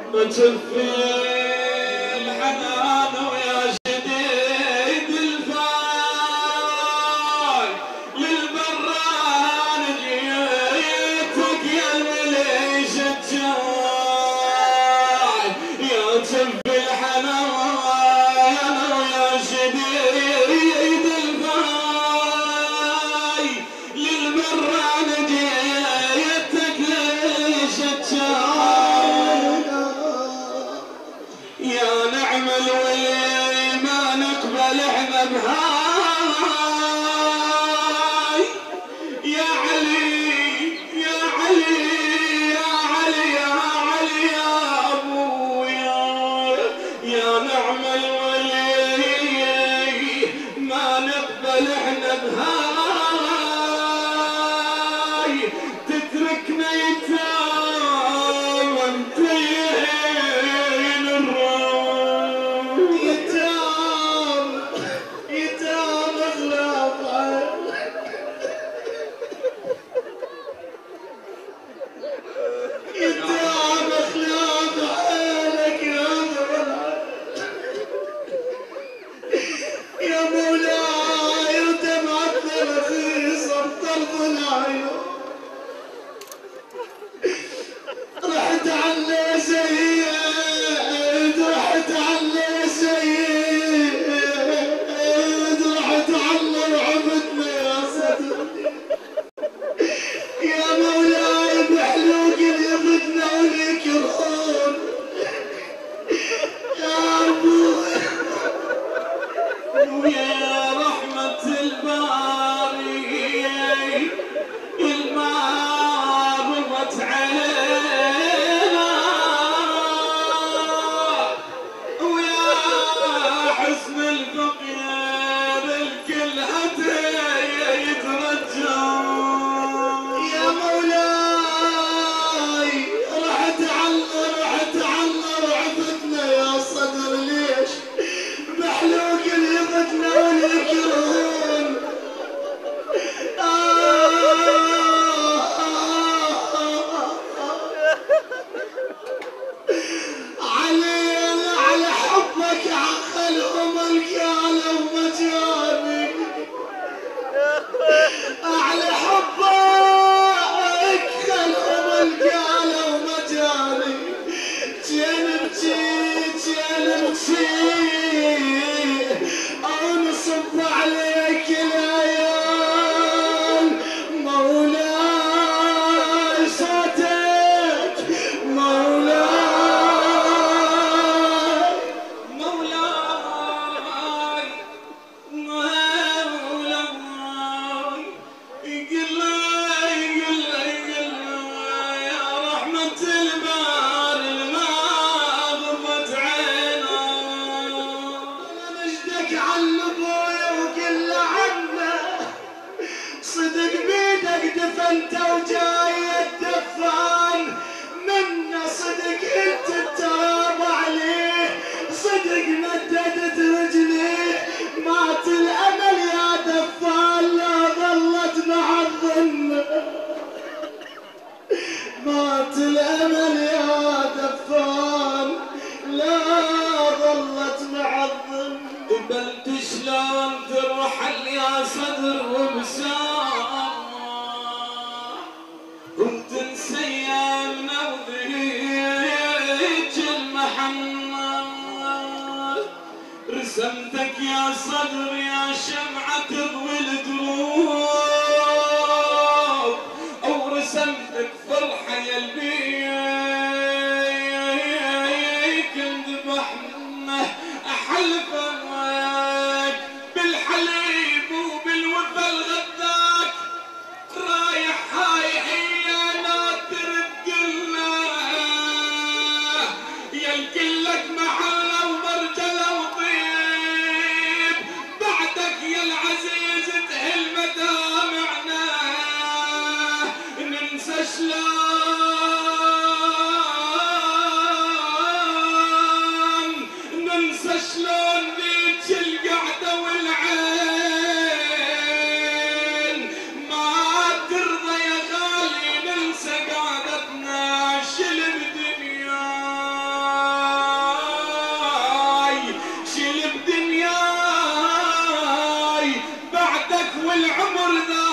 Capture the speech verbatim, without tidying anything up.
بتشفي الحنان ويا شديد الفاي للبران جيتك يا مليش الجاي يا تشفي الحنان ويا شديد الفاي للبران جيتك ليش الجاي يا نعم الولي ما نقبل احنا بهاي يا علي يا علي يا علي يا علي يا ابويا يا نعم الولي ما نقبل احنا بهاي تتركنا يتام وانتين الروم يتام يتام اغلب يتام اخلاق حالك يا يا مولاي ودمعتنا رخيصة بطرف العيون رحت على سيد رحت على سيد رحت على وعبتنا يا صدري يا مولاي بحلوق اليفتنا واليكرون يا ابوي ويا رحمة الباري الماء ربت علينا ويا حسن الفقير الكل هدي يترجى يا مولاي رحت على رحت على رعفتنا يا صدر ليش محلوق اليفتنا واليكرون علينا على حبك عقلهم القالوا ومجاني على حبك خلهم القالوا ومجاني جنبتي جنبتي او نصب عليك العيال مولاي صوتك مولاي مولاي مولاي يقل يقل يقل يا رحمة الباري ما غضبت عينا انا نشدك عن ابويا وقل عنه صدق بيدك دفنت وجاي الدفان منا صدق انت التراب عليه صدق مددت رجليه مات الامل يا دفان لا ظلت مع الظن مات الامل يا دفان لا ظلت مع الظن قبلت شلون ترحل يا صدر وبسام كنت نسيمنا وذيك المحمد رسمتك يا صدر يا شمعة تضوي الدروب او رسمتك فرحة يا البيك انذبحنا احلفك بالحليب وبالوفا الغداك رايح هاي حيانا ترقلنا يا الكلك محلة ومرجلة وطيب والعمر ذا